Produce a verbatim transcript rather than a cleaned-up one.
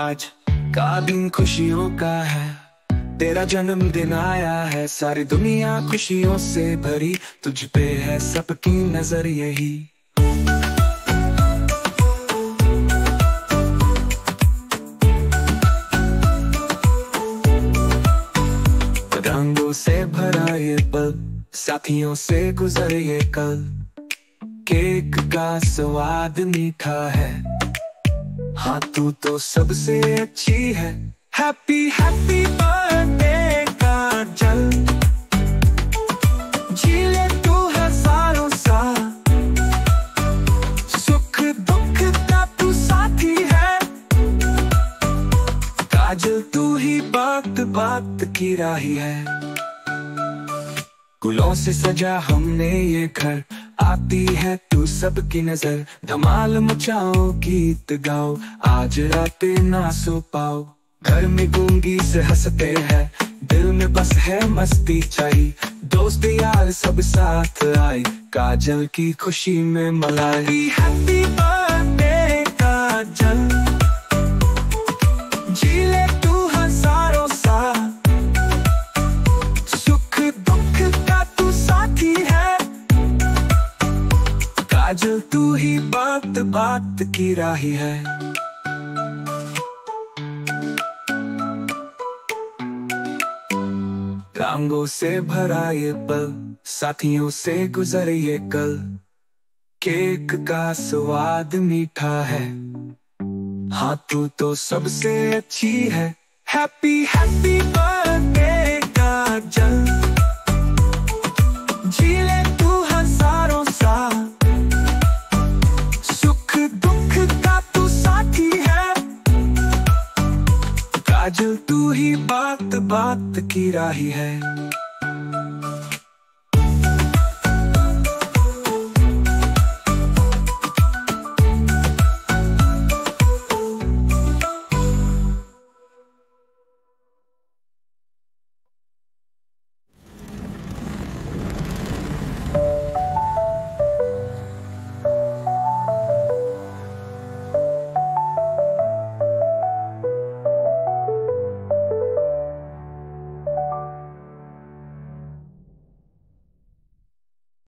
आज का दिन खुशियों का है, तेरा जन्मदिन आया है। सारी दुनिया खुशियों से भरी, तुझ पे है सबकी नजर यही। रंगों से भरा ये पल, साथियों से गुजरे ये कल। केक का स्वाद मीठा है, हाँ तू तो सबसे अच्छी है। हैप्पी हैप्पी बर्थडे का जल, जी ले तू हजारों साल। सुख दुख का तू साथी है, काजल तू ही बात बात की राही है। गुलों से सजा हमने ये घर, आती है तू सबकी नजर। धमाल मचाओ गीत गाओ, आज रात ना सो पाओ। घर में गूंगी से हंसते हैं, दिल में बस है मस्ती छाई। दोस्त यार सब साथ आए, काजल की खुशी में मलाई। हैप्पी बर्थडे काजल, जी ले तू हजारों साल। सुख दुख का तू साथी है, काजल तू ही बात बात की राही है। रंगों से भरा ये पल, साथियों से गुजरे ये कल। केक का स्वाद मीठा है, हाँ तू तो सबसे अच्छी है। हैप्पी हैप्पी बर्थडे काजल, जी ले तू हजारों साल। सुख दुख का तू साथी है, काजल तू ही बात बात की राही है।